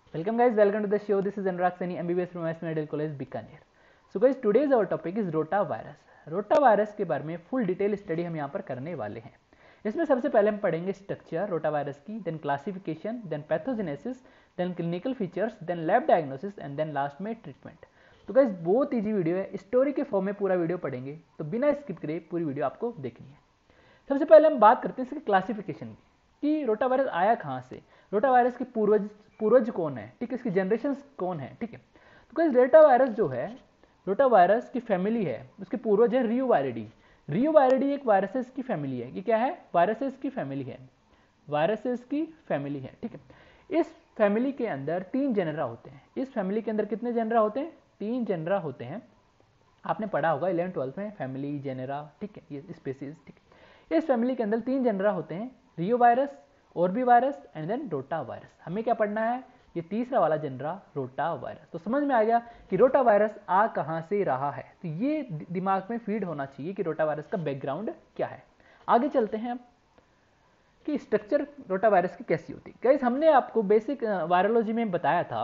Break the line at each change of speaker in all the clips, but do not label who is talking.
Welcome guys, welcome to the show. This is Anurag Sani, MBBS from West Medical College, Bikaner. So guys, today's our topic is rotavirus. Rotavirus के बारे में full detail study हम यहाँ पर करने वाले हैं. इसमें सबसे पहले हम पढ़ेंगे स्ट्रक्चर रोटावायरस की, then classification, then pathogenesis, then clinical features, then lab diagnosis and then last में ट्रीटमेंट. तो गाइज बहुत ईजी वीडियो है, स्टोरी के फॉर्म में पूरा वीडियो पढ़ेंगे, तो बिना स्किप करे पूरी वीडियो आपको देखनी है. सबसे पहले हम बात करते हैं इसके क्लासिफिकेशन की कि रोटावायरस आया कहाँ से, रोटावायरस के पूर्वज कौन है, ठीक है, इसकी जनरेशन कौन है, ठीक है. तो गाइस रोटावायरस जो है, रोटावायरस की फैमिली है, उसके पूर्वज है रियोवायरिडी. रियोवायरिडी एक वायरसेस की फैमिली है. ये क्या है? वायरसेस की फैमिली है, वायरसेस की फैमिली है, ठीक है. इस फैमिली के अंदर 3 जेनरा होते हैं. इस फैमिली के अंदर कितने जेनरा होते हैं? 3 जेनरा होते हैं. आपने पढ़ा होगा 11th-12th में फैमिली जेनरा, ठीक है, ये स्पेसीज, ठीक है. इस फैमिली के अंदर 3 जेनरा होते हैं, reovirus, orbivirus and then rotavirus. हमें क्या पढ़ना है? ये तीसरा वाला जेनरा रोटावायरस. तो समझ में आ गया कि रोटावायरस आ कहां से रहा है. तो ये दिमाग में फीड होना चाहिए कि रोटावायरस का बैकग्राउंड क्या है. आगे चलते हैं अब कि स्ट्रक्चर रोटावायरस की कैसी होती है. गाइस हमने आपको बेसिक वायरोलॉजी में बताया था,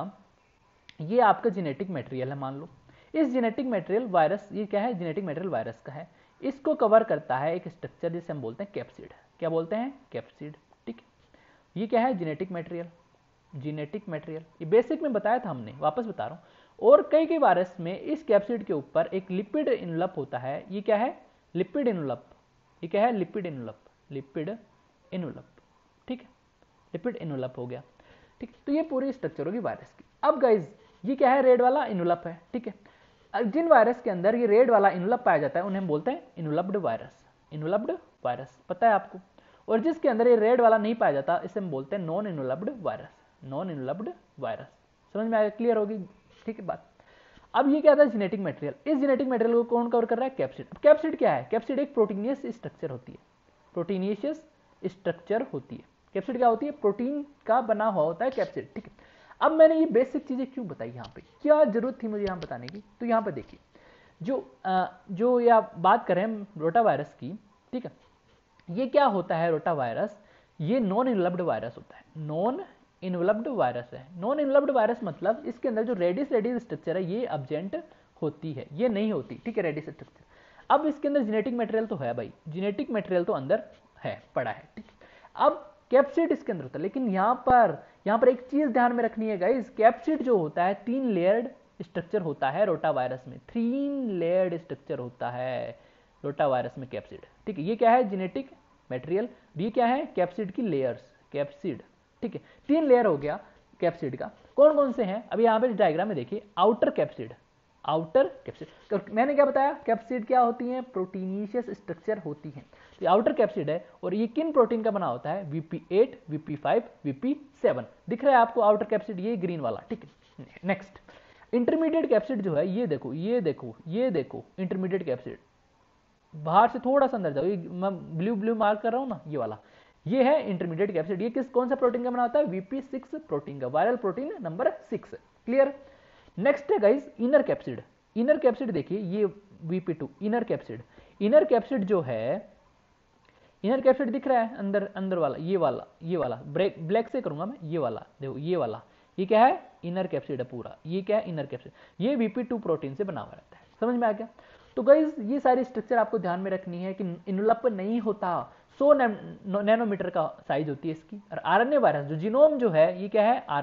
ये आपका जेनेटिक मटेरियल है. मान लो इस जेनेटिक मटेरियल वायरस, ये क्या है? जेनेटिक मटेरियल वायरस का है. इसको कवर करता है एक स्ट्रक्चर जिसे हम बोलते हैं कैप्सिड. क्या बोलते हैं? कैप्सिड, ठीक है. ये क्या है? Genetic material. जेनेटिक मटेरियल ये बेसिक में बताया था हमने, वापस बता रहा हूं. और कई वायरस में इस कैप्सिड के ऊपर एक लिपिड इनवलप होता है. ये क्या है? Lipid envelope. ये क्या है? Lipid envelope. लिपिड इनवलप, ठीक है, लिपिड इनवलप हो गया, ठीक. तो ये पूरी स्ट्रक्चर होगी वायरस की. अब गाइज ये क्या है? रेड वाला इनवलप है, ठीक है. जिन वायरस के अंदर ये रेड वाला इनवलप पाया जाता है उन्हें हम बोलते हैं इनवलप्ड वायरस. इनवलप्ड वायरस पता है आपको. और जिसके अंदर ये रेड वाला नहीं पाया जाता इसे हम बोलते हैं non enveloped virus. Non enveloped virus. समझ में आया? क्लियर होगी, ठीक है बात. अब ये क्या था? Genetic material. इस जेनेटिक मटेरियल को कौन कवर कर रहा है? कैप्सिड. अब कैप्सिड क्या है? कैप्सिड एक प्रोटीनियस स्ट्रक्चर होती है. प्रोटीनियस स्ट्रक्चर होती है. कैप्सिड क्या होती है? प्रोटीन का बना हुआ होता है कैप्सिड, ठीक है. अब मैंने ये बेसिक चीजें क्यों बताई यहाँ पे, क्या जरूरत थी मुझे यहाँ बताने की? तो यहाँ पे देखिए, जो ये आप बात करें हम रोटावायरस की, ठीक है, ये क्या होता है रोटावायरस? ये नॉन इनवलप्ड वायरस होता है. नॉन इनवलप्ड वायरस है. नॉन इनवलप्ड वायरस मतलब इसके अंदर जो रेडिस स्ट्रक्चर है ये अब्जेंट होती है, ये नहीं होती, ठीक है, रेडिस स्ट्रक्चर. अब इसके अंदर जेनेटिक मटेरियल तो है भाई, जेनेटिक मटेरियल तो अंदर है, पड़ा है, ठीक. अब कैप्सिड इसके अंदर होता है, लेकिन यहाँ पर एक चीज ध्यान में रखनी है गाइस. कैप्सिड जो होता है 3 लेयर्ड स्ट्रक्चर होता है रोटावायरस में. 3 लेयर्ड स्ट्रक्चर होता है रोटावायरस में कैप्सिड, ठीक है. ये क्या है? Genetic material. ये क्या है? कैप्सिड की लेयर्स. कैप्सिड, ठीक है. 3 लेयर हो गया कैप्सिड का. कौन कौन से हैं? अभी यहाँ पे डायग्राम में देखिए, आउटर कैप्सिड. आउटर कैप्सिड, मैंने क्या बताया? कैप्सिड क्या होती है? प्रोटीनिशियस स्ट्रक्चर होती है. तो आउटर कैप्सिड है और ये किन प्रोटीन का बना होता है? VP8, VP5, VP7. दिख रहा है आपको आउटर कैप्सिड, ये ग्रीन वाला, ठीक है. नेक्स्ट इंटरमीडिएट कैप्सिड जो है, ये देखो, ये देखो, ये देखो, इंटरमीडिएट कैप्सिड. बाहर से थोड़ा सा अंदर जाओ, ये मैं ब्लू मार्क कर रहा हूं ना, ये वाला, ये है इंटरमीडिएट कैप्सिड. ये कौन सा प्रोटीन का बना होता है? VP6 प्रोटीन का, viral protein number 6. Clear. Next है guys inner capsid. Inner capsid देखिए, ये VP2 inner capsid. Inner capsid जो है, इनर कैप्सिड दिख रहा है अंदर वाला, ये वाला ब्लैक से करूंगा मैं, ये वाला देखो, ये वाला, ये क्या है? इनर कैप्सिड है पूरा. ये क्या है? Inner capsid. ये VP2 प्रोटीन से बना हुआ रहता है. समझ में आ गया? तो गाइस ये सारी स्ट्रक्चर आपको ध्यान में रखनी है कि इनवलप नहीं होता. 100 नैनोमीटर का साइज होती है इसकी. और आरएनए वायरस जो जीनोम जो है, ये क्या है?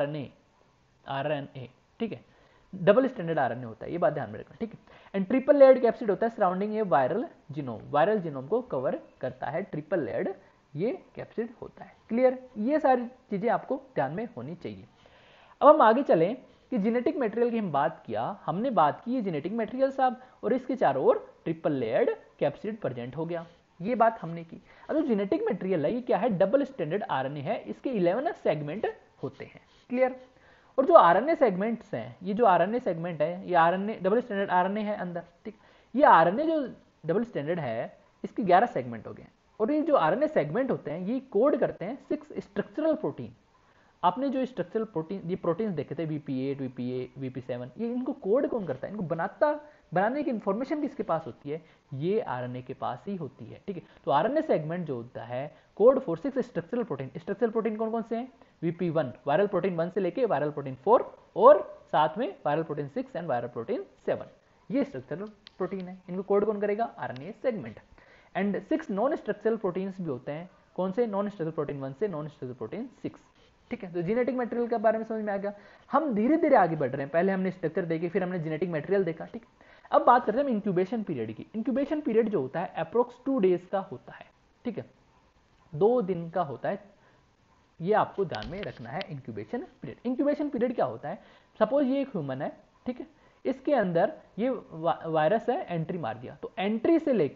आरएनए, ठीक है, डबल स्टैंडर्ड आरएनए होता है, ये बात ध्यान में रखना, ठीक है. एंड ट्रिपल लेयर्ड कैप्सिड होता है सराउंडिंग ये वायरल जीनोम को कवर करता है. ट्रिपल लेयर्ड ये कैप्सिड होता है. क्लियर. ये सारी चीजें आपको ध्यान में होनी चाहिए. अब हम आगे चलें कि जेनेटिक मटेरियल की हमने बात की, ये जेनेटिक मटेरियल साहब, और इसके चारों ओर ट्रिपल लेयर्ड कैप्सिड प्रेजेंट हो गया, ये बात हमने की. अब जो जेनेटिक मटेरियल है, ये क्या है? डबल स्टैंडर्ड आरएनए है. इसके 11 सेगमेंट होते हैं. क्लियर. और जो आरएनए सेगमेंट्स हैं, ये जो आरएनए सेगमेंट है, ये आरएनए डबल स्टैंडर्ड आरएनए है अंदर, ठीक. ये आरएनए जो डबल स्टैंडर्ड है, इसके 11 सेगमेंट हो गए. और ये जो आरएनए सेगमेंट होते हैं, ये कोड करते हैं 6 स्ट्रक्चरल प्रोटीन. आपने जो स्ट्रक्चरल प्रोटीन, ये प्रोटीन्स देखे थे VP8, VP7, ये इनको कोड कौन करता है, इनको बनाने की इंफॉर्मेशन किसके पास होती है, ये आरएनए के पास ही होती है। ठीक है, तो आरएनए सेगमेंट जो होता है code for 6 structural protein. Structural protein कौन कौन से हैं, VP1 वायरल प्रोटीन 1 से लेके वायरल प्रोटीन 4 और साथ में viral protein 6 and viral protein 7, ये स्ट्रक्चरल प्रोटीन है। इनको कोड कौन करेगा, RNA segment. And 6 non structural proteins भी होते हैं, कौन से, नॉन स्ट्रक्चरल प्रोटीन 1 से नॉन स्ट्रक्चरल प्रोटीन 6। ठीक है, तो जेनेटिक मटेरियल के बारे में समझ में आ गया। हम धीरे धीरे आगे बढ़ रहे हैं, पहले हमने स्ट्रक्चर देखे, फिर हमने जेनेटिक मटेरियल देखा। ठीक, अब बात करते हैं हम इंक्यूबेशन पीरियड की। इंक्यूबेशन पीरियड जो होता है अप्रोक्स 2 डेज का होता है। ठीक है, 2 दिन का होता है, ये आपको ध्यान में रखना है इंक्यूबेशन पीरियड। इंक्यूबेशन पीरियड क्या होता है, सपोज ये एक ह्यूमन है, ठीक है, इसके अंदर ये वायरस है, एंट्री मार दिया, तो एंट्री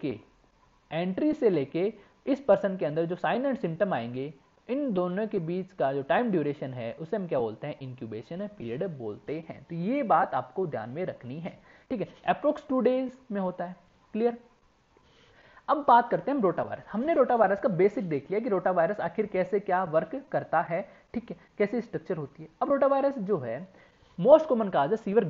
से लेके इस पर्सन के अंदर जो साइन एंड सिम्टम आएंगे, इन दोनों के बीच का जो टाइम ड्यूरेशन है उसे हम क्या बोलते हैं, इंक्यूबेशन पीरियड बोलते हैं। तो ये बात आपको ध्यान में रखनी है। ठीक है, अप्रोक्स 2 डेज में होता है। क्लियर। अब बात करते हैं हम रोटा वायरस। हमने रोटा वायरस का बेसिक देख लिया कि रोटा वायरस आखिर कैसे क्या वर्क करता है, ठीक है, कैसे स्ट्रक्चर होती है। अब रोटा वायरस जो है मोस्ट कॉमन काज है सीवियर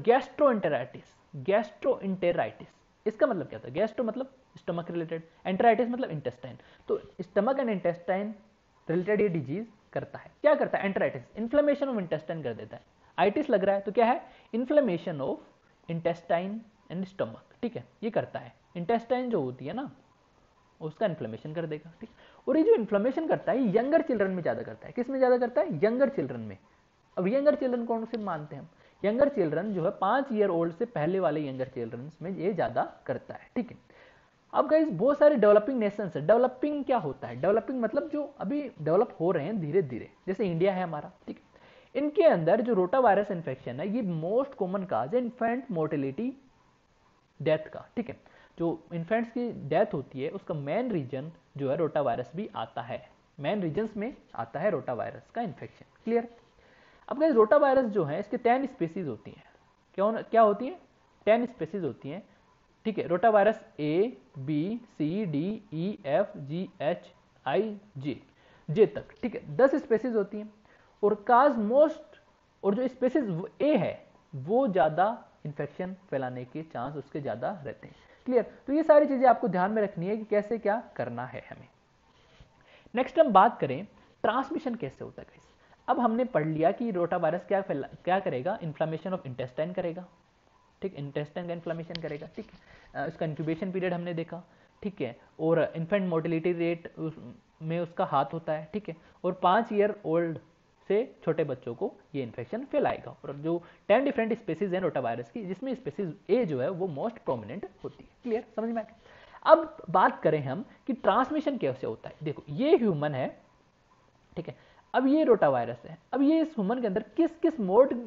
गैस्ट्रोएंटेराइटिस। इसका मतलब क्या था, गैस्ट्रो मतलब स्टमक रिलेटेड, एंटेराइटिस मतलब इंटेस्टाइन। तो स्टमक एंड इंटेस्टाइन रिलेटेड ये डिजीज करता है। क्या करता है, एंटेराइटिस, इन्फ्लेमेशन ऑफ इंटेस्टाइन कर देता है। आइटिस लग रहा है तो क्या है, inflammation of intestine and stomach. ठीक है, ये करता है, इंटेस्टाइन जो होती है ना उसका इन्फ्लेमेशन कर देगा। ठीक, और ये जो इन्फ्लेमेशन करता है यंगर चिल्ड्रन में ज्यादा करता है। किस में ज्यादा करता है, यंगर चिल्ड्रन में। अब यंगर चिल्ड्रन कौन से मानते हैं हम, यंगर चिल्ड्रन जो है 5 ईयर ओल्ड से पहले वाले यंगर चिल्ड्रन में ये ज्यादा करता है। ठीक है, अब गाइस बहुत सारे डेवलपिंग नेशंस है। डेवलपिंग क्या होता है, डेवलपिंग मतलब जो अभी डेवलप हो रहे हैं धीरे धीरे, जैसे इंडिया है हमारा। ठीक, इनके अंदर जो रोटा वायरस इन्फेक्शन है ये मोस्ट कॉमन काज है इन्फेंट मोर्टेलिटी डेथ का। ठीक है, जो इन्फेंट्स की डेथ होती है उसका मेन रीजन जो है रोटा वायरस भी आता है, मेन रीजन्स में आता है रोटा वायरस का इन्फेक्शन। क्लियर। अब गाइस रोटा वायरस जो है इसके 10 स्पीसीज होती हैं। क्या होती है, 10 स्पीसीज होती हैं। ठीक है, rota virus A, B, C, D, E, F, G, H, I, J तक। ठीक है, 10 स्पीसीज होती हैं और काज मोस्ट, और जो स्पीसीज ए है वो ज्यादा इन्फेक्शन फैलाने के चांस उसके ज्यादा रहते हैं। क्लियर। तो ये सारी चीजें आपको ध्यान में रखनी है कि कैसे क्या करना है हमें। नेक्स्ट हम बात करें ट्रांसमिशन कैसे होता है। अब हमने पढ़ लिया कि रोटा वायरस क्या करेगा, इन्फ्लेमेशन ऑफ इंटेस्टाइन करेगा। ठीक, इंटेस्टाइन का इन्फ्लेमेशन करेगा। ठीक है, इसका इंक्यूबेशन पीरियड हमने देखा। ठीक है, और इन्फेंट मोर्टेलिटी रेट में उसका हाथ होता है। ठीक है, और 5 ईयर ओल्ड से छोटे बच्चों को ये इन्फेक्शन फैलाएगा। और जो 10 डिफरेंट स्पीसीज हैं रोटा वायरस की, जिसमें स्पीसीज ए जो है वो मोस्ट प्रोमिनेंट होती है। क्लियर, समझ में आया। अब बात करें हम कि ट्रांसमिशन कैसे होता है। देखो ये ह्यूमन है, ठीक है, अब ये रोटा वायरस है। अब ये इस ह्यूमन के अंदर किस किस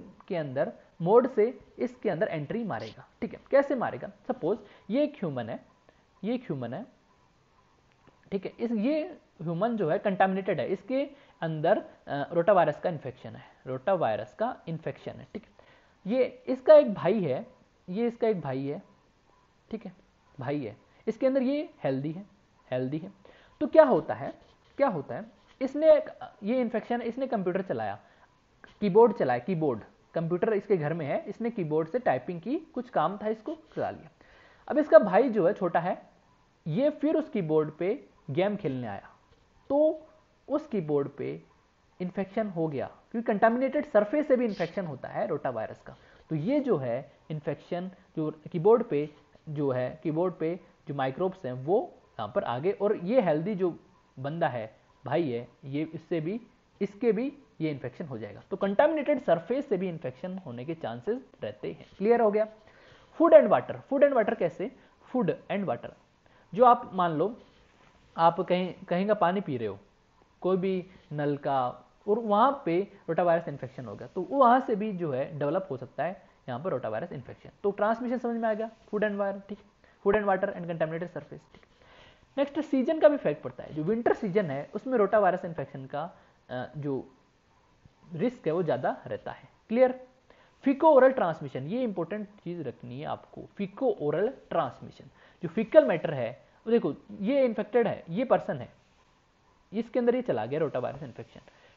मोड से इसके अंदर एंट्री मारेगा। ठीक है, कैसे मारेगा, सपोज ये एक ह्यूमन है, ठीक है, ये ह्यूमन जो है कंटामिनेटेड है, इसके अंदर रोटा वायरस का इन्फेक्शन है। ठीक है, ये इसका एक भाई है, ठीक है, भाई है, इसके अंदर ये हेल्दी है। तो क्या होता है, इसने ये इन्फेक्शन, इसने कंप्यूटर चलाया, कीबोर्ड कंप्यूटर इसके घर में है, इसने कीबोर्ड से टाइपिंग की, कुछ काम था इसको चला लिया। अब इसका भाई जो है छोटा है, ये फिर उस कीबोर्ड पे गेम खेलने आया, तो उस कीबोर्ड पे इन्फेक्शन हो गया, क्योंकि कंटामिनेटेड सरफेस से भी इन्फेक्शन होता है रोटा वायरस का। तो ये जो है इन्फेक्शन जो कीबोर्ड पे जो माइक्रोब्स हैं वो यहाँ पर आ गए, और ये हेल्दी जो बंदा है, भाई है, ये इसके भी ये इन्फेक्शन हो जाएगा। तो कंटामिनेटेड सरफेस से भी इन्फेक्शन होने के चांसेस रहते हैं। क्लियर हो गया। फूड एंड वाटर कैसे, फूड एंड वाटर, जो आप मान लो आप कहीं का पानी पी रहे हो, कोई भी नल का, और वहां पे रोटा वायरस इन्फेक्शन हो गया, तो वहां से भी जो है डेवलप हो सकता है यहाँ पर रोटा वायरस इन्फेक्शन। तो ट्रांसमिशन समझ में आ गया, फूड एंड वाटर। ठीक, food and water and contaminated surface. ठीक, नेक्स्ट सीजन का भी इफेक्ट पड़ता है। जो विंटर सीजन है उसमें रोटा वायरस इन्फेक्शन का जो रिस्क है वो ज्यादा रहता है। क्लियर। फीको ओरल ट्रांसमिशन, ये इंपॉर्टेंट चीज रखनी है आपको, फीको ओरल ट्रांसमिशन। जो फीकल मैटर है, देखो ये इन्फेक्टेड है, ये पर्सन है, इसके अंदर ये चला गया रोटा वायरस इन्फेक्शन। ठीक है,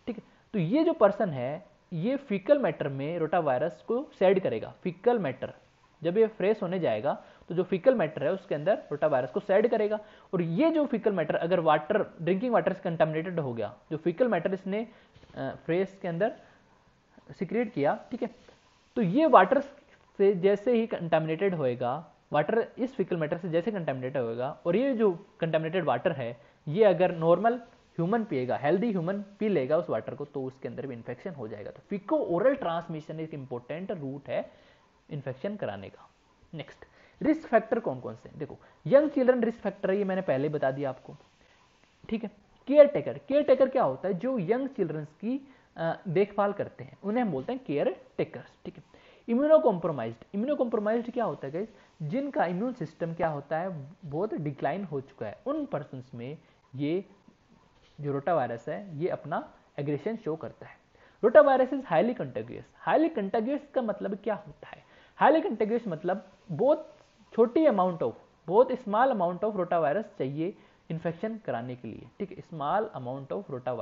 तो ये जो पर्सन है ये फीकल मैटर में रोटा वायरस को शेड करेगा। फीकल मैटर जब ये फ्रेश होने जाएगा तो जो फीकल मैटर है उसके अंदर रोटा वायरस को शेड करेगा, और ये जो फीकल मैटर अगर वाटर ड्रिंकिंग वाटर से कंटामिनेटेड हो गया, जो फीकल मैटर इसने फ्रेश के अंदर सिक्रेट किया, ठीक है, तो ये वाटर से जैसे ही कंटामिनेटेड होएगा, वाटर इस फीकल मैटर से जैसे कंटामिनेटेड होएगा, और ये जो कंटामिनेटेड वाटर है ये अगर नॉर्मल ह्यूमन पिएगा, हेल्दी ह्यूमन पी लेगा उस वाटर को, तो उसके अंदर भी इन्फेक्शन हो जाएगा। तो फीको ओरल ट्रांसमिशन एक इंपॉर्टेंट रूट है इन्फेक्शन कराने का। नेक्स्ट, रिस्क फैक्टर कौन कौन से हैं? देखो, यंग चिल्ड्रन रिस्क फैक्टर है, ये मैंने पहले बता दिया आपको, ठीक है। केयर टेकर, केयर टेकर क्या होता है? जो यंग चिल्ड्रंस की देखभाल करते हैं उन्हें हम बोलते हैं केयर टेकर्स, ठीक है। इम्यूनो कॉम्प्रोमाइज्ड, इम्यूनो कॉम्प्रोमाइज्ड क्या होता है गाइस? जिनका इम्यून सिस्टम क्या होता है, बहुत डिक्लाइन हो चुका है, उन पर्सन्स में ये जो रोटा वायरस है ये अपना एग्रेशन शो करता है। Rota virus is highly contagious. Highly contagious का मतलब क्या होता है? हाईली कंटेगियस मतलब बहुत छोटी अमाउंट ऑफ, बहुत small amount of rota virus चाहिए इन्फेक्शन कराने के लिए, ठीक है। Small amount of rota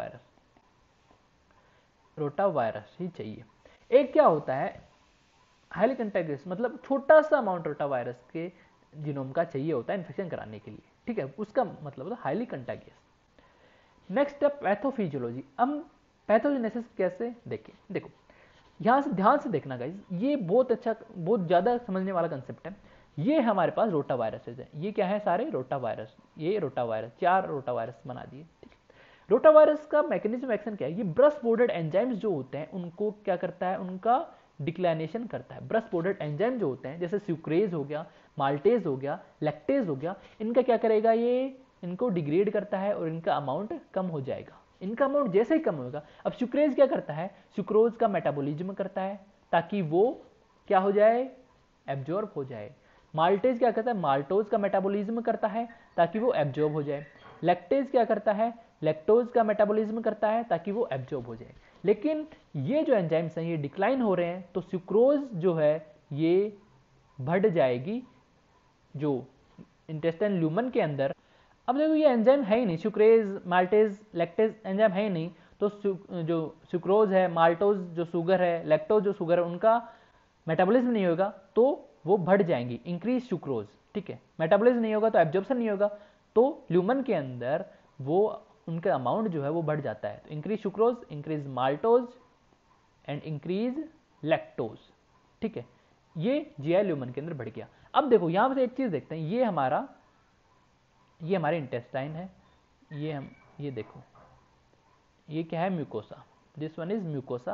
virus ही चाहिए। एक क्या होता है हाईली कंटेगियस, मतलब छोटा सा अमाउंट रोटा वायरस के जीनोम का चाहिए होता है इन्फेक्शन कराने के लिए, ठीक है, उसका मतलब होता है हाईली कंटेगियस। नेक्स्ट है पैथोफिजियोलॉजी। हम पैथोजेनेसिस कैसे देखें? देखो, यहां से ध्यान से देखना गाइज, ये बहुत अच्छा, बहुत ज्यादा समझने वाला कंसेप्ट है। ये हमारे पास रोटा वायरसेस है, ये क्या है? सारे रोटा वायरस, ये रोटा वायरस, 4 रोटा वायरस बना दिए, ठीक है। रोटा वायरस का मैकेनिज्म एक्शन क्या है? ये ब्रश बोर्डेड एंजाइम्स जो होते हैं उनको क्या करता है? उनका डिक्लाइनेशन करता है। ब्रश बोर्डेड एंजाइम जो होते हैं जैसे स्यूक्रेज हो गया, माल्टेज हो गया, लैक्टेज हो गया, इनका क्या करेगा? ये इनको डिग्रेड करता है और इनका अमाउंट कम हो जाएगा। इनका अमाउंट जैसे ही कम होगा, अब सुक्रेज क्या करता है? सुक्रोज का मेटाबॉलिज्म करता है ताकि वो क्या हो जाए? एब्जॉर्ब हो जाए। माल्टेज क्या करता है? माल्टोज का मेटाबॉलिज्म करता है ताकि वो एब्जॉर्ब हो जाए। लैक्टेज क्या करता है? लैक्टोज का मेटाबॉलिज्म करता है ताकि वो एब्जॉर्ब हो जाए। लेकिन ये जो एंजाइम्स हैं ये डिक्लाइन हो रहे हैं, तो सुक्रोज जो है ये बढ़ जाएगी जो इंटेस्टाइन ल्यूमन के अंदर। अब देखो ये एंजाइम है ही नहीं, सुक्रेज, माल्टेज, लैक्टेज एंजाइम है ही नहीं, तो जो सुक्रोज है, माल्टोज जो शुगर है, लैक्टोज जो शुगर है, उनका मेटाबॉलिज्म नहीं होगा तो वो बढ़ जाएंगी, इंक्रीज सुक्रोज, ठीक है। मेटाबॉलिज्म नहीं होगा तो एब्जॉर्प्शन नहीं होगा, तो ल्यूमन के अंदर वो उनका अमाउंट जो है वो बढ़ जाता है। तो increase sucrose, increase maltose and increase lactose, ठीक है। ये जीआई ल्यूमन के अंदर बढ़ गया। अब देखो यहां से एक चीज देखते हैं, ये हमारे इंटेस्टाइन है, ये देखो ये क्या है? Mucosa. This one is mucosa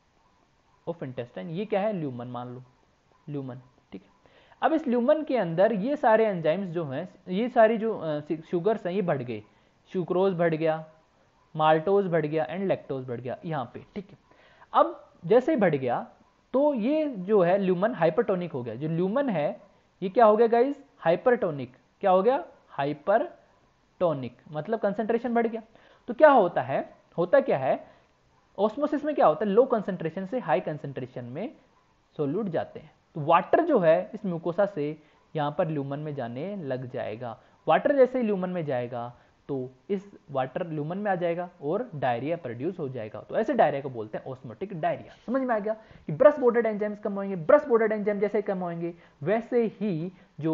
of intestine. ये क्या है? ल्यूमन, मान लो ल्यूमन, ठीक है। अब इस ल्यूमन के अंदर ये सारे एंजाइम्स जो हैं, ये सारी जो शुगर्स हैं ये बढ़ गए। सुक्रोज बढ़ गया, माल्टोज बढ़ गया एंड लैक्टोज बढ़ गया यहाँ पे, ठीक है। अब जैसे ही बढ़ गया तो ये जो है ल्यूमन हाइपरटोनिक हो गया। जो ल्यूमन है ये क्या हो गया गाइज? हाइपरटोनिक। क्या हो गया? हाइपरटोनिक, मतलब कंसंट्रेशन बढ़ गया। तो क्या होता है? होता क्या है? ऑस्मोसिस में क्या होता है? लो कंसंट्रेशन से हाई कंसंट्रेशन में सोल्यूट जाते हैं। तो वाटर जो है इस म्यूकोसा से यहां पर ल्यूमन में जाने लग जाएगा। वाटर जैसे ही ल्यूमन में जाएगा तो इस वाटर ल्यूमन में आ जाएगा और डायरिया प्रोड्यूस हो जाएगा। तो ऐसे डायरिया को बोलते हैं ऑस्मोटिक डायरिया। समझ में आ गया कि ब्रश बोर्डेड एंजाइम्स कम होंगे, ब्रश बोर्डेड एंजाइम जैसे कम होंगे वैसे ही जो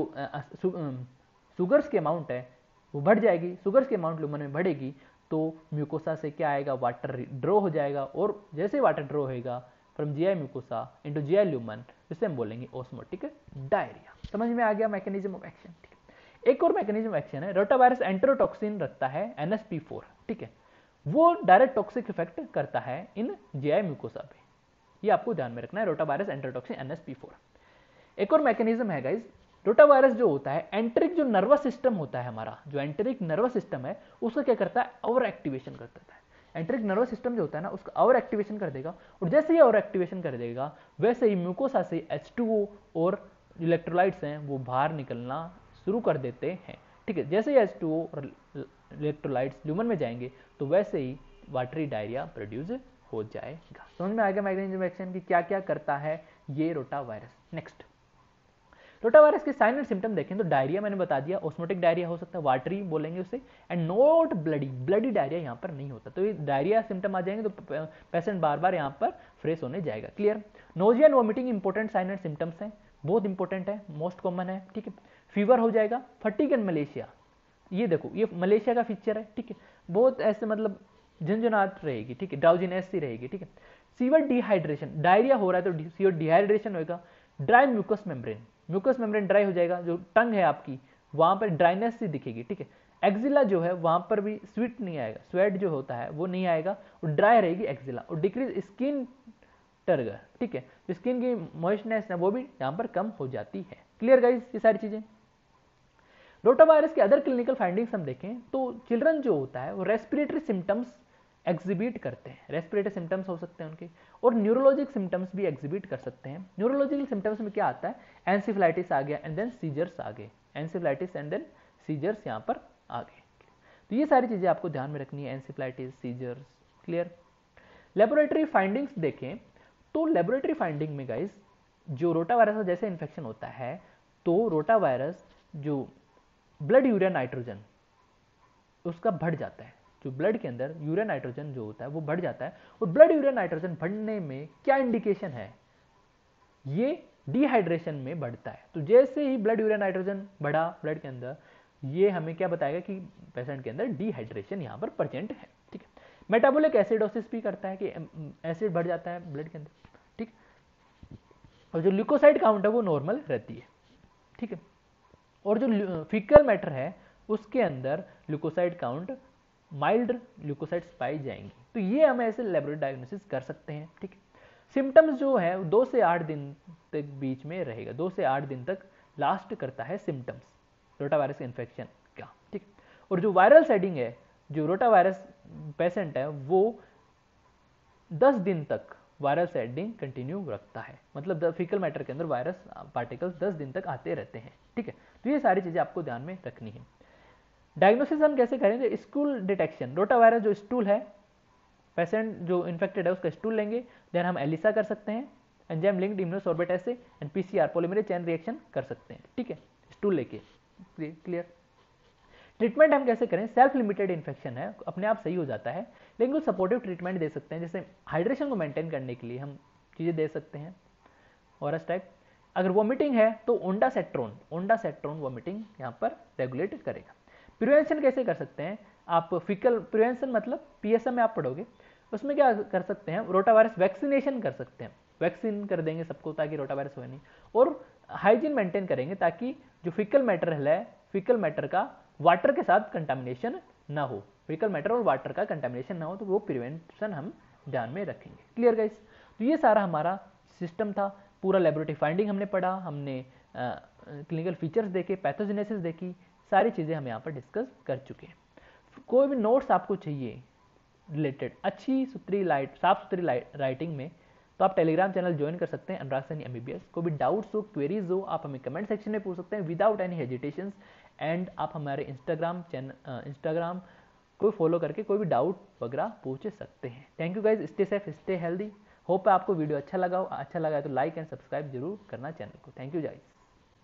शुगर्स की अमाउंट है वो बढ़ जाएगी। शुगर्स की अमाउंट ल्यूमन में बढ़ेगी तो म्यूकोसा से क्या आएगा? वाटर ड्रॉ हो जाएगा, और जैसे वाटर ड्रॉ होएगा from GI mucosa into GI lumen, जिसे हम बोलेंगे ऑस्मोटिक डायरिया। समझ में आ गया मैकेनिज्म ऑफ एक्शन, ठीक है। एक और मैकेनिज्म एक्शन है, रोटावायरस एंटेरोटॉक्सिन रखता है NSP4, ठीक है। वो डायरेक्ट टॉक्सिक इफेक्ट करता है इन जीआई म्यूकोसा पे, ये आपको ध्यान में रखना है, रोटावायरस एंटेरोटॉक्सिन NSP4। एक और मैकेनिज्म है गाइज, रोटावायरस जो होता है एंटेरिक जो नर्वस सिस्टम होता है हमारा, जो एंटेरिक नर्वस सिस्टम है उसका क्या करता है? ओवर एक्टिवेशन कर देता है। एंटेरिक नर्वस सिस्टम जो होता है ना उसका ओवर एक्टिवेशन कर देगा, और जैसे ही ओवर एक्टिवेशन कर देगा वैसे ही म्यूकोसा से H2O और इलेक्ट्रोलाइट्स हैं वो बाहर निकलना शुरू कर देते हैं, ठीक है। जैसे ही H2O और इलेक्ट्रोलाइट्स ल्यूमन में जाएंगे तो वैसे ही वाटरी डायरिया प्रोड्यूस हो जाएगा। समझ में आ गया मैकेनिज्म एक्शन की क्या क्या करता है ये रोटावायरस। नेक्स्ट, रोटावायरस के साइन एंड सिम्टम देखें तो डायरिया मैंने बता दिया, ऑस्मोटिक डायरिया हो सकता है, वाटरी बोलेंगे उसे, and not bloody, bloody diarrhoea यहाँ पर नहीं होता। तो ये डायरिया सिम्टम आ जाएंगे तो पेशेंट बार बार यहाँ पर फ्रेश होने जाएगा। Clear. Nausea and vomiting important sign and symptoms हैं, बहुत इंपॉर्टेंट है, मोस्ट कॉमन है। ठीक है। फीवर हो जाएगा, फटीग एंड मलेशिया, ये देखो ये मलेशिया का फीचर है। ठीक है। बहुत ऐसे मतलब झंझनाहट रहेगी। ठीक है। ड्राउजीनेस सी रहेगी। ठीक है। सीवर डिहाइड्रेशन, डायरिया हो रहा है तो सीवर डिहाइड्रेशन होगा। Dry mucous membrane, mucous membrane dry हो जाएगा, जो टंग है आपकी वहां पर ड्राइनेस सी दिखेगी। ठीक है। एक्जिला जो है वहां पर भी स्वीट नहीं आएगा, स्वेट जो होता है वो नहीं आएगा, और ड्राई रहेगी एक्जिला, और डिक्रीज स्किन टर्गर। ठीक है। तो स्किन की मॉइस्चनेस है वो भी यहाँ पर कम हो जाती है। क्लियर गाइस ये सारी चीजें। रोटावायरस के अदर क्लिनिकल फाइंडिंग्स हम देखें तो चिल्ड्रन जो होता है वो रेस्पिरेटरी सिम्टम्स एग्जिबिट करते हैं, रेस्पिरेटरी सिम्टम्स हो सकते हैं उनके, और न्यूरोलॉजिक सिम्टम्स भी एग्जिबिट कर सकते हैं। न्यूरोलॉजिकल सिम्टम्स में क्या आता है, एंसेफेलाइटिस आ गया एंड देन सीजर्स आ गए, एंसेफेलाइटिस एंड देन सीजर्स यहाँ पर आ गए। तो ये सारी चीजें आपको ध्यान में रखनी है, encephalitis, seizures. Clear. Laboratory findings देखें तो लेबोरेटरी फाइंडिंग में गाइस जो रोटावायरस का जैसे इन्फेक्शन होता है तो रोटावायरस जो ब्लड यूरिया नाइट्रोजन उसका बढ़ जाता है, जो ब्लड के अंदर यूरिया नाइट्रोजन जो होता है वो बढ़ जाता है। और ब्लड यूरिया नाइट्रोजन बढ़ने में क्या इंडिकेशन है, ये डिहाइड्रेशन में बढ़ता है। तो जैसे ही ब्लड यूरिया नाइट्रोजन बढ़ा ब्लड के अंदर, ये हमें क्या बताएगा कि पेशेंट के अंदर डिहाइड्रेशन यहाँ पर प्रेजेंट है। ठीक है। मेटाबॉलिक एसिडोसिस भी करता है कि एसिड बढ़ जाता है ब्लड के अंदर। ठीक। और जो ल्यूकोसाइड काउंट है वो नॉर्मल रहती है। ठीक है। और जो फीकल मैटर है उसके अंदर ल्यूकोसाइड काउंट माइल्ड ल्यूकोसाइड्स पाई जाएंगी। तो ये हम ऐसे लेबोरेटरी डायग्नोसिस कर सकते हैं। ठीक है। सिम्टम्स जो है 2 से 8 दिन तक बीच में रहेगा, 2 से 8 दिन तक लास्ट करता है सिम्टम्स रोटावायरस इन्फेक्शन का। ठीक। और जो वायरल सेटिंग है, जो रोटावायरस पेशेंट है वो 10 दिन तक वायरल सेटिंग कंटिन्यू रखता है, मतलब फीकल मैटर के अंदर वायरस पार्टिकल्स 10 दिन तक आते रहते हैं। ठीक है। तो ये सारी चीजें आपको ध्यान में रखनी है। डायग्नोसिस हम कैसे करेंगे, स्टूल डिटेक्शन, रोटावायरस जो स्टूल है, पेशेंट जो इन्फेक्टेड है उसका स्टूल लेंगे, देन हम एलिसा कर सकते हैं, enzyme linked immunosorbent assay and PCR polymerase chain reaction कर सकते हैं। ठीक है। स्टूल लेके। क्लियर। ट्रीटमेंट हम कैसे करें, सेल्फ लिमिटेड इन्फेक्शन है अपने आप सही हो जाता है, लेकिन कुछ सपोर्टिव ट्रीटमेंट दे सकते हैं, जैसे हाइड्रेशन को मेंटेन करने के लिए हम चीजें दे सकते हैं, ओरस टाइप। अगर वोमिटिंग है तो ओंडासेट्रोन वोमिटिंग यहाँ पर रेगुलेट करेगा। प्रिवेंशन कैसे कर सकते हैं आप, फीकल प्रिवेंशन मतलब पीएसएम में आप पढ़ोगे, उसमें क्या कर सकते हैं, रोटावायरस वैक्सीनेशन कर सकते हैं, वैक्सीन कर देंगे सबको ताकि रोटावायरस हो नहीं, और हाइजीन मेंटेन करेंगे ताकि जो फीकल मैटर है, फीकल मैटर का वाटर के साथ कंटामिनेशन ना हो, फीकल मैटर और वाटर का कंटामिनेशन ना हो, तो वो प्रिवेंशन हम ध्यान में रखेंगे। Clear guys. तो ये सारा हमारा सिस्टम था, पूरा लेबोरेटरी फाइंडिंग हमने पढ़ा, हमने क्लिनिकल फीचर्स देखे, पैथोजेनेसिस देखी, सारी चीजें हम यहाँ पर डिस्कस कर चुके हैं। कोई भी नोट्स आपको चाहिए रिलेटेड अच्छी साफ सुथरी राइटिंग में, तो आप टेलीग्राम चैनल ज्वाइन कर सकते हैं अनुराग सैनी एमबीबीएस। कोई भी डाउट्स हो, क्वेरीज हो, आप हमें कमेंट सेक्शन में पूछ सकते हैं विदाउट एनी हेजिटेशन। एंड आप हमारे इंस्टाग्राम को फॉलो करके कोई भी डाउट वगैरह पूछ सकते हैं। Thank you guys, stay safe, stay healthy. Hope आपको वीडियो अच्छा लगा हो, अच्छा लगा है तो लाइक एंड सब्सक्राइब जरूर करना चैनल को। Thank you guys.